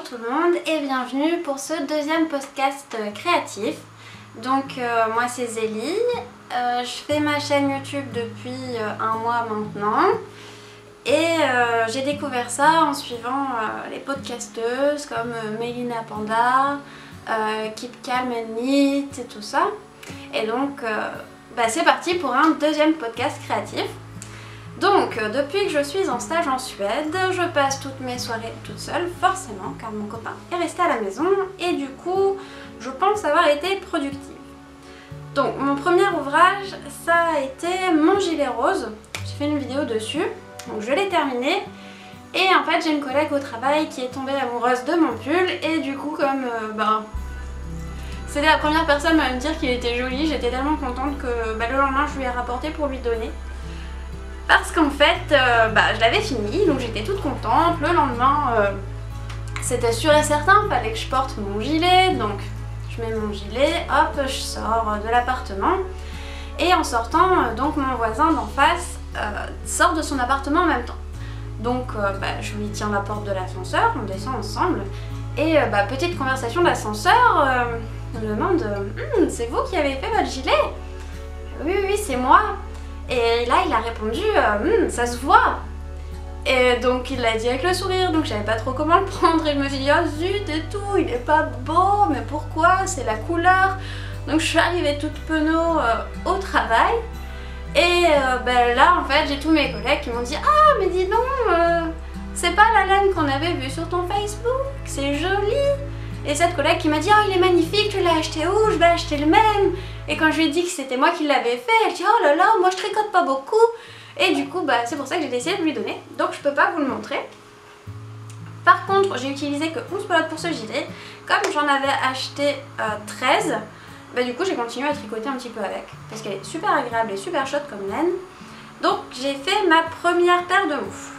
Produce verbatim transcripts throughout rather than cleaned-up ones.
tout le monde et bienvenue pour ce deuxième podcast créatif. Donc euh, moi c'est Zélie, euh, je fais ma chaîne YouTube depuis euh, un mois maintenant et euh, j'ai découvert ça en suivant euh, les podcasteuses comme euh, Mélina Panda, euh, Keep Calm and Neat et tout ça. Et donc euh, bah, c'est parti pour un deuxième podcast créatif. Donc, euh, depuis que je suis en stage en Suède, je passe toutes mes soirées toute seule, forcément, car mon copain est resté à la maison, et du coup, je pense avoir été productive. Donc, mon premier ouvrage, ça a été Mon gilet rose. J'ai fait une vidéo dessus, donc je l'ai terminé. Et en fait, j'ai une collègue au travail qui est tombée amoureuse de mon pull, et du coup, comme euh, ben, c'était la première personne à me dire qu'il était joli, j'étais tellement contente que ben, le lendemain, je lui ai rapporté pour lui donner. Parce qu'en fait, euh, bah, je l'avais fini, donc j'étais toute contente. Le lendemain, euh, c'était sûr et certain, il fallait que je porte mon gilet. Donc je mets mon gilet, hop, je sors de l'appartement. Et en sortant, euh, donc mon voisin d'en face euh, sort de son appartement en même temps. Donc euh, bah, je lui tiens la porte de l'ascenseur, on descend ensemble. Et euh, bah, petite conversation d'ascenseur, euh, on me demande hm, c'est vous qui avez fait votre gilet? Oui, oui, oui, c'est moi. Et là il a répondu euh, hm, ça se voit. Et donc il l'a dit avec le sourire, donc je savais pas trop comment le prendre et je me suis dit oh zut et tout, il est pas beau, mais pourquoi? C'est la couleur. Donc je suis arrivée toute penaud euh, au travail et euh, ben là en fait j'ai tous mes collègues qui m'ont dit ah mais dis donc euh, c'est pas la laine qu'on avait vue sur ton Facebook, c'est joli. Et cette collègue qui m'a dit oh il est magnifique, tu l'as acheté où? Je vais acheter le même. Et quand je lui ai dit que c'était moi qui l'avais fait, elle dit oh là là, moi je tricote pas beaucoup. Et du coup bah, c'est pour ça que j'ai décidé de lui donner, donc je peux pas vous le montrer. Par contre j'ai utilisé que onze pelotes pour ce gilet. Comme j'en avais acheté euh, treize, bah, du coup j'ai continué à tricoter un petit peu avec, parce qu'elle est super agréable et super chaude comme laine. Donc j'ai fait ma première paire de moufles.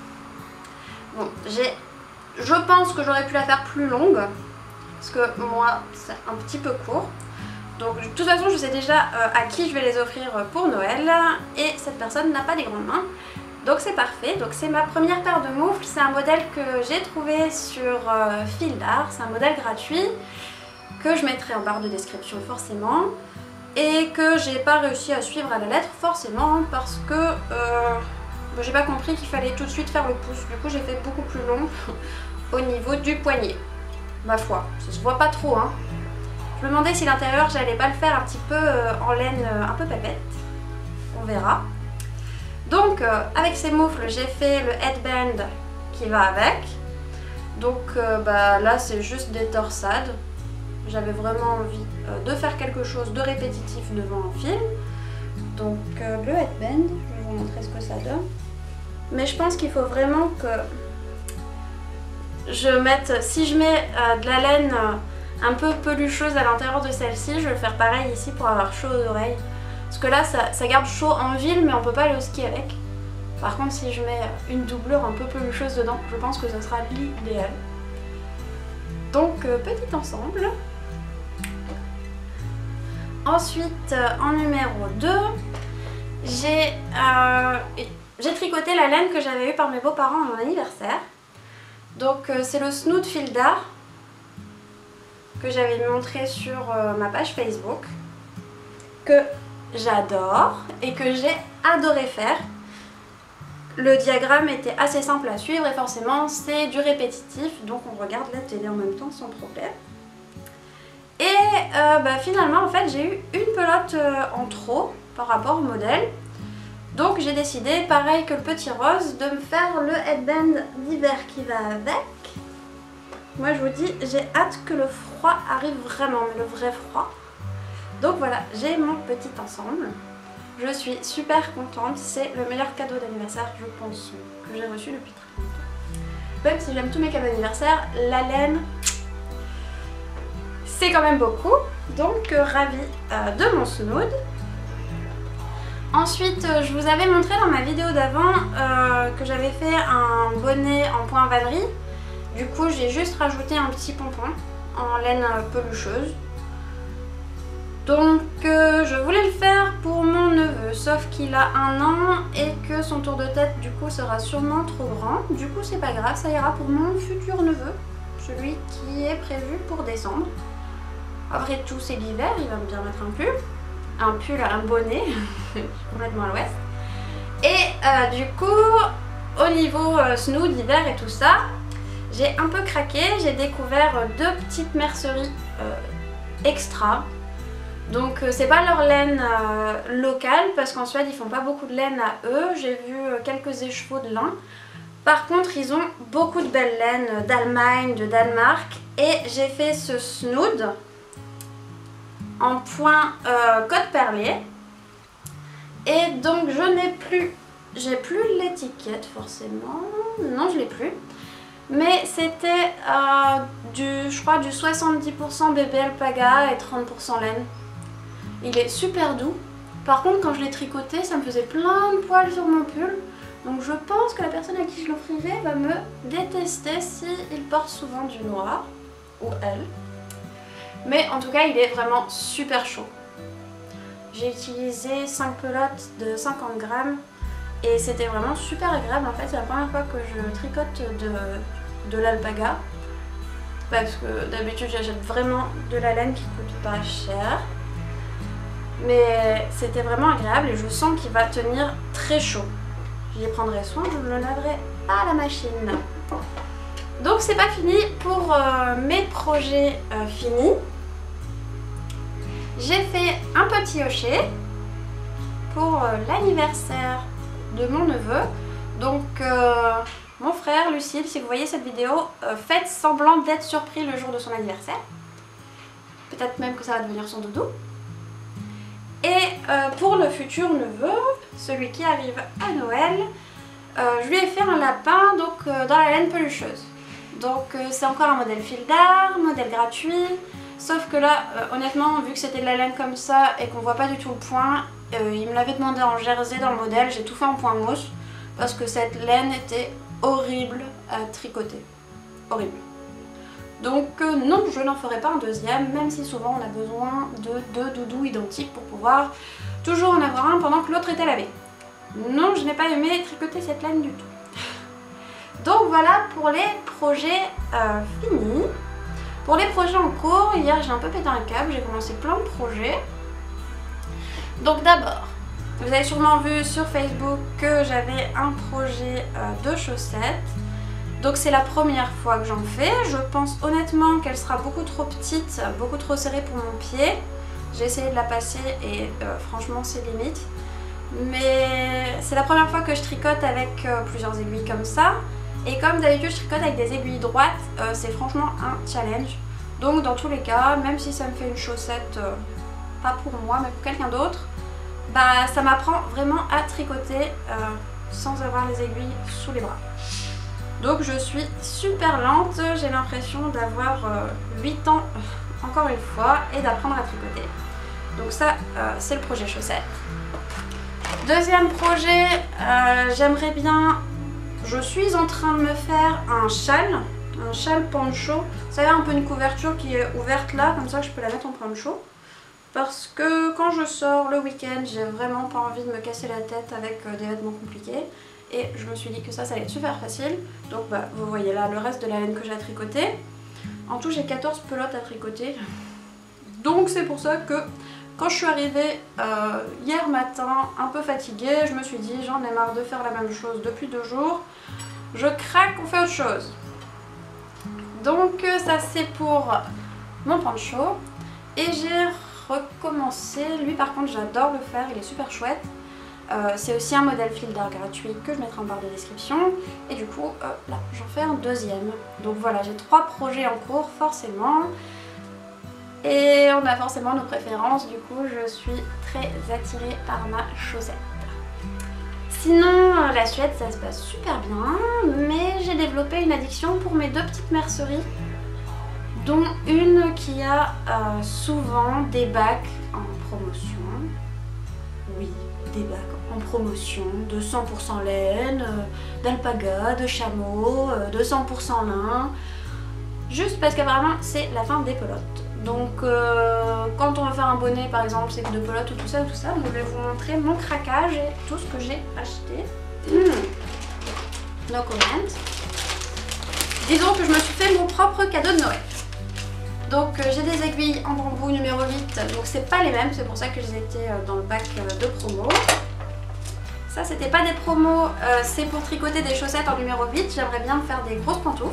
Bon, j'ai, je pense que j'aurais pu la faire plus longue, parce que moi c'est un petit peu court. Donc de toute façon je sais déjà euh, à qui je vais les offrir pour Noël et cette personne n'a pas des grandes mains. Donc c'est parfait, donc c'est ma première paire de moufles, c'est un modèle que j'ai trouvé sur euh, Fildar, c'est un modèle gratuit que je mettrai en barre de description forcément et que j'ai pas réussi à suivre à la lettre forcément parce que euh, bah, j'ai pas compris qu'il fallait tout de suite faire le pouce, du coup j'ai fait beaucoup plus long au niveau du poignet. Ma foi, ça se voit pas trop hein. Je me demandais si l'intérieur j'allais pas le faire un petit peu euh, en laine euh, un peu pépette. On verra. Donc euh, avec ces moufles j'ai fait le headband qui va avec. Donc euh, bah, là c'est juste des torsades. J'avais vraiment envie euh, de faire quelque chose de répétitif devant un film. Donc euh, le headband, je vais vous montrer ce que ça donne. Mais je pense qu'il faut vraiment que je mette, si je mets euh, de la laine euh, un peu pelucheuse à l'intérieur de celle-ci, je vais faire pareil ici pour avoir chaud aux oreilles. Parce que là ça, ça garde chaud en ville mais on peut pas aller au ski avec. Par contre si je mets une doublure un peu pelucheuse dedans, je pense que ce sera l'idéal. Donc euh, petit ensemble. Ensuite euh, en numéro deux, j'ai euh, j'ai tricoté la laine que j'avais eue par mes beaux-parents à mon anniversaire. Donc euh, c'est le Snood Fildar que j'avais montré sur euh, ma page Facebook, que j'adore et que j'ai adoré faire. Le diagramme était assez simple à suivre et forcément c'est du répétitif, donc on regarde la télé en même temps sans problème. Et euh, bah, finalement en fait j'ai eu une pelote euh, en trop par rapport au modèle. Donc j'ai décidé, pareil que le petit rose, de me faire le headband d'hiver qui va avec. Moi je vous dis, j'ai hâte que le froid arrive vraiment, mais le vrai froid. Donc voilà, j'ai mon petit ensemble. Je suis super contente, c'est le meilleur cadeau d'anniversaire, je pense, que j'ai reçu depuis très longtemps. Même si j'aime tous mes cadeaux d'anniversaire, la laine, c'est quand même beaucoup. Donc euh, ravie euh, de mon Snood. Ensuite, euh, je vous avais montré dans ma vidéo d'avant euh, que j'avais fait un bonnet en point vannerie. Du coup, j'ai juste rajouté un petit pompon en laine pelucheuse. Donc, euh, je voulais le faire pour mon neveu, sauf qu'il a un an et que son tour de tête, du coup, sera sûrement trop grand. Du coup, c'est pas grave, ça ira pour mon futur neveu. celui qui est prévu pour décembre. Après tout, c'est l'hiver, il va me bien mettre un pull, un pull, un bonnet, je suis complètement à l'ouest. Et euh, du coup, au niveau euh, snood, hiver et tout ça, j'ai un peu craqué, j'ai découvert deux petites merceries euh, extra. Donc euh, c'est pas leur laine euh, locale parce qu'en Suède ils font pas beaucoup de laine à eux. J'ai vu euh, quelques écheveaux de lin. Par contre ils ont beaucoup de belles laines d'Allemagne, de Danemark. Et j'ai fait ce snood en point euh, côte perlée. Et donc je n'ai plus, j'ai plus l'étiquette forcément. Non, je l'ai plus. Mais c'était euh, du, je crois, du soixante-dix pour cent bébé alpaga et trente pour cent laine. Il est super doux. Par contre, quand je l'ai tricoté, ça me faisait plein de poils sur mon pull. Donc je pense que la personne à qui je l'offrirai va me détester s'il porte souvent du noir. Ou elle. Mais en tout cas, il est vraiment super chaud. J'ai utilisé cinq pelotes de cinquante grammes. Et c'était vraiment super agréable. En fait, c'est la première fois que je tricote de, de l'alpaga. Parce que d'habitude, j'achète vraiment de la laine qui coûte pas cher. Mais c'était vraiment agréable et je sens qu'il va tenir très chaud. J'y prendrai soin, je ne le laverai pas à la machine. Donc c'est pas fini pour euh, mes projets euh, finis. J'ai fait un petit hochet pour euh, l'anniversaire de mon neveu. Donc euh, mon frère Lucille, si vous voyez cette vidéo, euh, faites semblant d'être surpris le jour de son anniversaire. Peut-être même que ça va devenir son doudou. Et euh, pour le futur neveu, celui qui arrive à Noël, euh, je lui ai fait un lapin donc, euh, dans la laine pelucheuse. Donc euh, c'est encore un modèle fil d'art, modèle gratuit. Sauf que là, euh, honnêtement, vu que c'était de la laine comme ça et qu'on voit pas du tout le point, euh, il me l'avait demandé en jersey dans le modèle, j'ai tout fait en point mousse. Parce que cette laine était horrible à tricoter. Horrible. Donc euh, non, je n'en ferai pas un deuxième, même si souvent on a besoin de deux doudous identiques pour pouvoir toujours en avoir un pendant que l'autre était lavé. Non, je n'ai pas aimé tricoter cette laine du tout. Donc voilà pour les projets euh, finis. Pour les projets en cours, hier j'ai un peu pété un câble, j'ai commencé plein de projets. Donc d'abord, vous avez sûrement vu sur Facebook que j'avais un projet euh, de chaussettes. Donc c'est la première fois que j'en fais. Je pense honnêtement qu'elle sera beaucoup trop petite, beaucoup trop serrée pour mon pied. J'ai essayé de la passer et euh, franchement c'est limite. Mais c'est la première fois que je tricote avec euh, plusieurs aiguilles comme ça. Et comme d'habitude je tricote avec des aiguilles droites, euh, c'est franchement un challenge. Donc dans tous les cas, même si ça me fait une chaussette, euh, pas pour moi mais pour quelqu'un d'autre, bah ça m'apprend vraiment à tricoter euh, sans avoir les aiguilles sous les bras. Donc je suis super lente, j'ai l'impression d'avoir euh, huit ans encore une fois et d'apprendre à tricoter. Donc ça euh, c'est le projet chaussettes. Deuxième projet, euh, j'aimerais bien, je suis en train de me faire un châle, un châle poncho. Ça a un peu une couverture qui est ouverte là, comme ça je peux la mettre en poncho. Parce que quand je sors le week-end, j'ai vraiment pas envie de me casser la tête avec euh, des vêtements compliqués. Et je me suis dit que ça, ça allait être super facile. Donc bah, vous voyez là le reste de la laine que j'ai à tricoter. En tout, j'ai quatorze pelotes à tricoter. Donc c'est pour ça que quand je suis arrivée euh, hier matin, un peu fatiguée, je me suis dit j'en ai marre de faire la même chose depuis deux jours. Je craque, on fait autre chose. Donc ça c'est pour mon poncho. Et j'ai recommencé. Lui par contre j'adore le faire, il est super chouette. Euh, c'est aussi un modèle fil d'art gratuit que je mettrai en barre de description. Et du coup, euh, là, j'en fais un deuxième. Donc voilà, j'ai trois projets en cours, forcément. Et on a forcément nos préférences. Du coup, je suis très attirée par ma chaussette. Sinon, euh, la Suède, ça se passe super bien. Mais j'ai développé une addiction pour mes deux petites merceries. Dont une qui a euh, souvent des bacs en promotion. Oui, des bacs en promotion de cent pour cent laine, euh, d'alpaga, de chameau, euh, de cent pour cent lin, juste parce qu'apparemment c'est la fin des pelotes. Donc euh, quand on veut faire un bonnet par exemple, c'est que de pelotes ou tout ça ou tout ça, donc je vais vous montrer mon craquage et tout ce que j'ai acheté. Mmh. No comment. Disons que je me suis fait mon propre cadeau de Noël. Donc euh, j'ai des aiguilles en bambou numéro huit, donc c'est pas les mêmes, c'est pour ça que j'ai été euh, dans le pack euh, de promo. Ça c'était pas des promos, euh, c'est pour tricoter des chaussettes en numéro huit, j'aimerais bien faire des grosses pantoufles.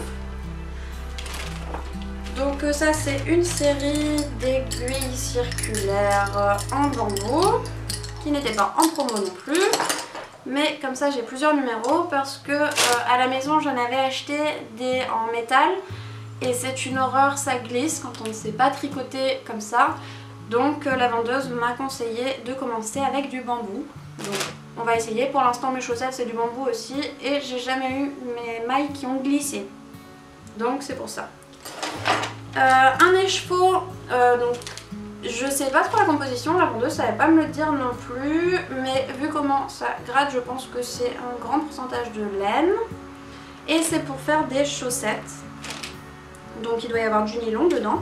Donc euh, ça c'est une série d'aiguilles circulaires euh, en bambou, qui n'était pas en promo non plus. Mais comme ça j'ai plusieurs numéros parce que euh, à la maison j'en avais acheté des en métal et c'est une horreur, ça glisse quand on ne sait pas tricoter comme ça. Donc euh, la vendeuse m'a conseillé de commencer avec du bambou. Donc on va essayer. Pour l'instant mes chaussettes c'est du bambou aussi et j'ai jamais eu mes mailles qui ont glissé. Donc c'est pour ça. Euh, un écheveau, euh, donc je sais pas trop la composition, la vendeuse savait pas me le dire non plus, mais vu comment ça gratte, je pense que c'est un grand pourcentage de laine. Et c'est pour faire des chaussettes. Donc il doit y avoir du nylon dedans.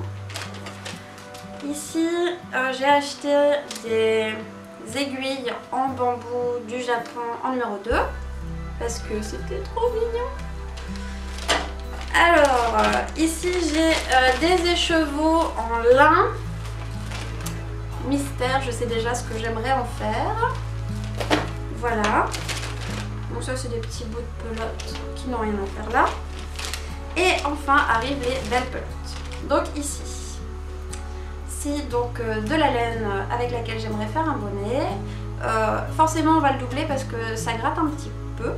Ici, euh, j'ai acheté des aiguilles en bambou du Japon en numéro deux, parce que c'était trop mignon. Alors, euh, ici j'ai euh, des écheveaux en lin. Mystère, je sais déjà ce que j'aimerais en faire. Voilà. Donc ça c'est des petits bouts de pelote qui n'ont rien à faire là. Et enfin arrivent les belles pelotes. Donc ici, si donc euh, de la laine avec laquelle j'aimerais faire un bonnet. Euh, forcément on va le doubler parce que ça gratte un petit peu.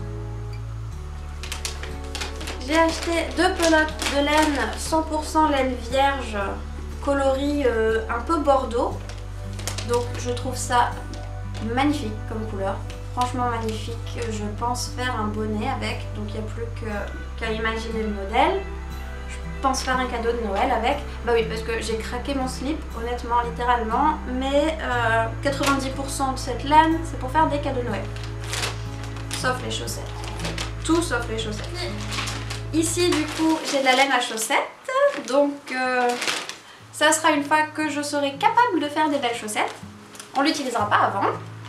J'ai acheté deux pelotes de laine cent pour cent laine vierge, coloris euh, un peu bordeaux. Donc je trouve ça magnifique comme couleur, franchement magnifique. Je pense faire un bonnet avec, donc il n'y a plus qu'à imaginer le modèle. Je pense faire un cadeau de Noël avec. Bah oui, parce que j'ai craqué mon slip, honnêtement, littéralement, mais euh, quatre-vingt-dix pour cent de cette laine c'est pour faire des cadeaux de Noël. Sauf les chaussettes, tout sauf les chaussettes. Ici du coup j'ai de la laine à chaussettes, donc euh, ça sera une fois que je serai capable de faire des belles chaussettes. On l'utilisera pas avant.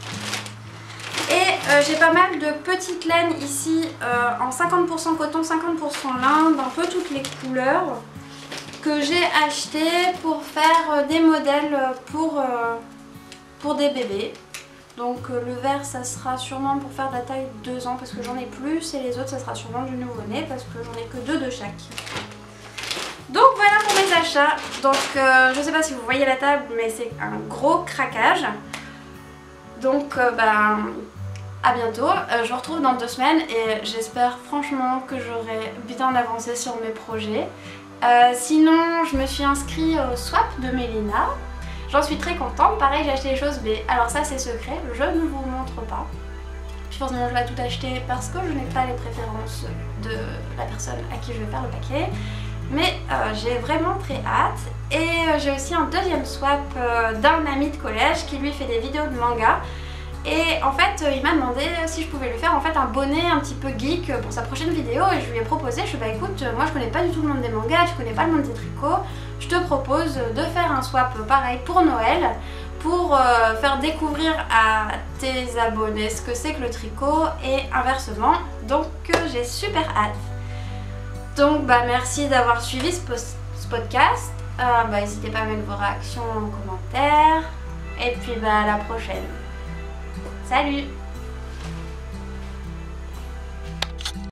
Et euh, j'ai pas mal de petites laines ici euh, en cinquante pour cent coton, cinquante pour cent lin, d'un peu toutes les couleurs, que j'ai acheté pour faire euh, des modèles pour, euh, pour des bébés. Donc euh, le vert ça sera sûrement pour faire de la taille deux ans parce que j'en ai plus, et les autres ça sera sûrement du nouveau-né parce que j'en ai que deux de chaque. Donc voilà pour mes achats. Donc euh, je sais pas si vous voyez la table, mais c'est un gros craquage. Donc euh, ben à bientôt. Euh, je vous retrouve dans deux semaines et j'espère franchement que j'aurai bien avancé sur mes projets. Euh, sinon je me suis inscrite au swap de Mélina. J'en suis très contente. Pareil, j'ai acheté les choses, mais alors ça c'est secret, je ne vous montre pas. Puis forcément je vais tout acheter parce que je n'ai pas les préférences de la personne à qui je vais faire le paquet. Mais euh, j'ai vraiment très hâte. Et euh, j'ai aussi un deuxième swap euh, d'un ami de collège qui lui fait des vidéos de manga. Et en fait euh, il m'a demandé si je pouvais lui faire en fait un bonnet un petit peu geek pour sa prochaine vidéo. Et je lui ai proposé, je lui ai dit bah écoute, moi je connais pas du tout le monde des mangas, tu connais pas le monde des tricots. Je te propose de faire un swap pareil pour Noël, pour euh, faire découvrir à tes abonnés ce que c'est que le tricot et inversement. Donc euh, j'ai super hâte. Donc bah merci d'avoir suivi ce, ce podcast. Euh, bah, n'hésitez pas à mettre vos réactions en commentaire. Et puis bah à la prochaine. Salut!